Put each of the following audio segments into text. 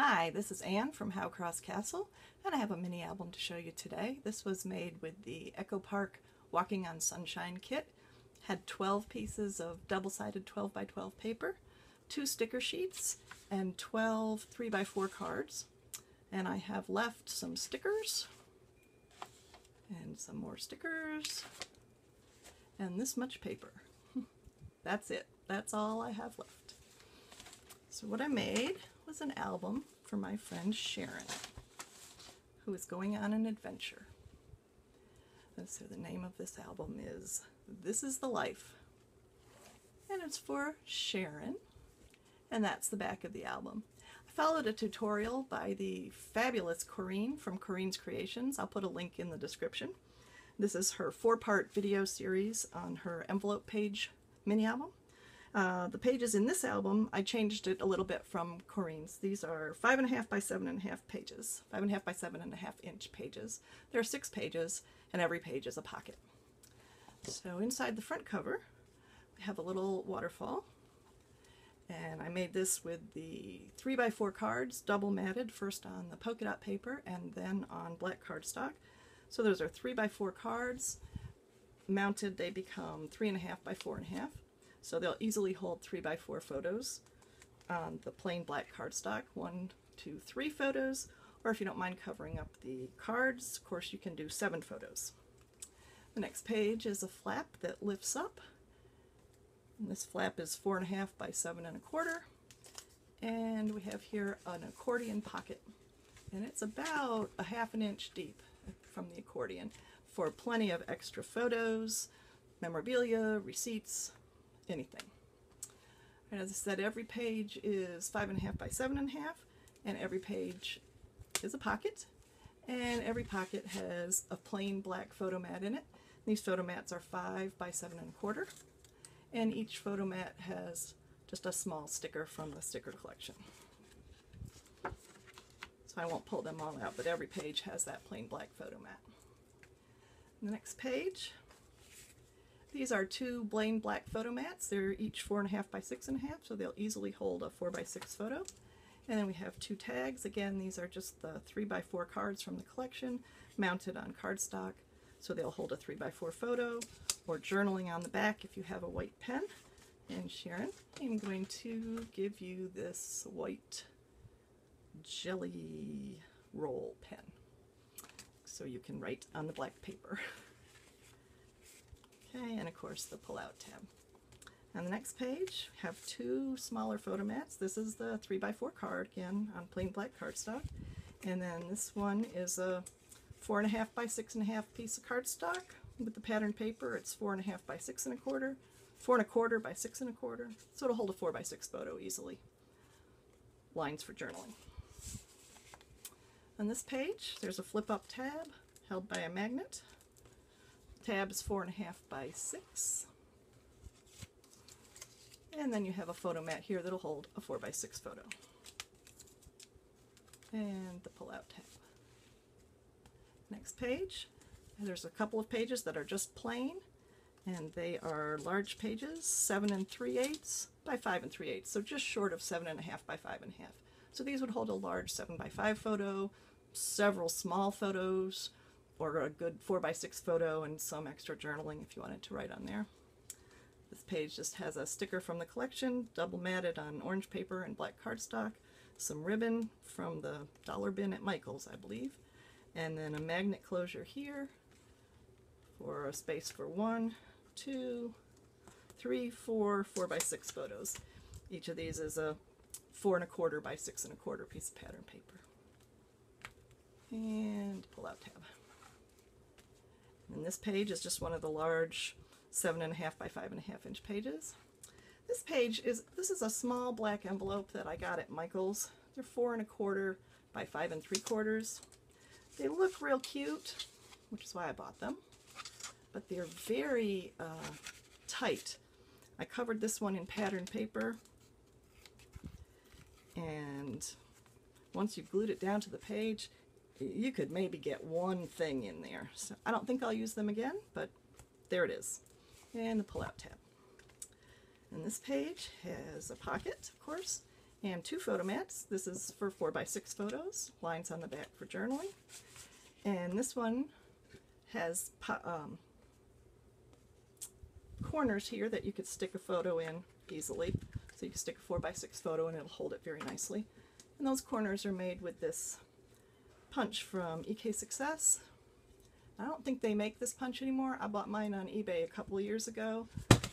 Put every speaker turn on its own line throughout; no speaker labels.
Hi, this is Anne from How Cross Castle, and I have a mini album to show you today. This was made with the Echo Park Walking on Sunshine kit. Had 12 pieces of double-sided 12 by 12 paper, 2 sticker sheets, and 12 3 by 4 cards. And I have left some stickers, and some more stickers, and this much paper. That's it. That's all I have left. So what I made was an album for my friend Sharon, who is going on an adventure. And so the name of this album is This Is the Life. And it's for Sharon. And that's the back of the album. I followed a tutorial by the fabulous Corrine from Corrine's Creations. I'll put a link in the description. This is her 4-part video series on her envelope page mini album. The pages in this album, I changed it a little bit from Corrine's. These are 5.5 by 7.5 pages, 5.5 by 7.5 inch pages. There are 6 pages, and every page is a pocket. So inside the front cover, we have a little waterfall, and I made this with the 3 by 4 cards, double matted, first on the polka dot paper and then on black cardstock. So those are 3 by 4 cards. Mounted, they become 3.5 by 4.5. So they'll easily hold 3 by 4 photos on the plain black cardstock, 1, 2, 3 photos, or if you don't mind covering up the cards, of course you can do 7 photos. The next page is a flap that lifts up, and this flap is 4.5 by 7.25, and we have here an accordion pocket, and it's about a 1/2 inch deep from the accordion for plenty of extra photos, memorabilia, receipts, anything. And as I said, every page is 5.5 by 7.5, and every page is a pocket, and every pocket has a plain black photo mat in it. These photo mats are 5 by 7.25, and each photo mat has just a small sticker from the sticker collection. So I won't pull them all out, but every page has that plain black photo mat. The next page, these are 2 plain black photo mats. They're each 4.5 by 6.5, so they'll easily hold a 4 by 6 photo. And then we have 2 tags. Again, these are just the 3 by 4 cards from the collection, mounted on cardstock, so they'll hold a 3 by 4 photo, or journaling on the back if you have a white pen. And Sharon, I'm going to give you this white jelly roll pen, so you can write on the black paper. Okay, and of course the pull-out tab. On the next page, we have 2 smaller photo mats. This is the 3 by 4 card, again, on plain black cardstock. And then this one is a 4.5 by 6.5 piece of cardstock. With the pattern paper, it's 4.5 by 6.25, 4.25 by 6.25. So it'll hold a 4 by 6 photo easily. Lines for journaling. On this page, there's a flip-up tab held by a magnet. Tab is 4.5 by 6. And then you have a photo mat here that'll hold a 4 by 6 photo. And the pull-out tab. Next page, there's a couple of pages that are just plain, and they are large pages, 7 3/8 by 5 3/8, so just short of 7.5 by 5.5. So these would hold a large 7 by 5 photo, several small photos, or a good 4 by 6 photo and some extra journaling if you wanted to write on there. This page just has a sticker from the collection, double matted on orange paper and black cardstock, some ribbon from the dollar bin at Michael's, I believe, and then a magnet closure here for a space for 1, 2, 3, 4 4 by 6 photos. Each of these is a 4.25 by 6.25 piece of pattern paper. And pull-out tab. And this page is just one of the large 7.5 by 5.5 inch pages. This is a small black envelope that I got at Michael's. They're 4.25 by 5 3/4. They look real cute, which is why I bought them, but they're very tight. I covered this one in pattern paper, and once you glued it down to the page, you could maybe get one thing in there. So I don't think I'll use them again, but there it is. And the pull-out tab. And this page has a pocket, of course, and 2 photo mats. This is for 4x6 photos, lines on the back for journaling. And this one has corners here that you could stick a photo in easily. So you can stick a 4x6 photo and it'll hold it very nicely. And those corners are made with this punch from EK Success. I don't think they make this punch anymore. I bought mine on eBay a couple of years ago.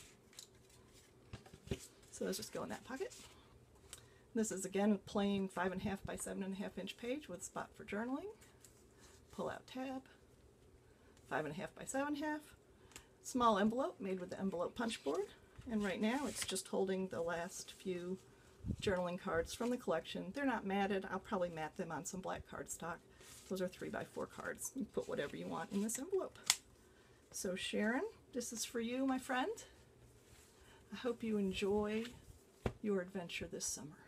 So those just go in that pocket. This is again a plain 5.5 by 7.5 inch page with a spot for journaling. Pull out tab, 5.5 by 7.5. Small envelope made with the envelope punch board. And right now it's just holding the last few journaling cards from the collection. They're not matted. I'll probably mat them on some black cardstock. Those are 3x4 cards. You put whatever you want in this envelope. So Sharon, this is for you, my friend. I hope you enjoy your adventure this summer.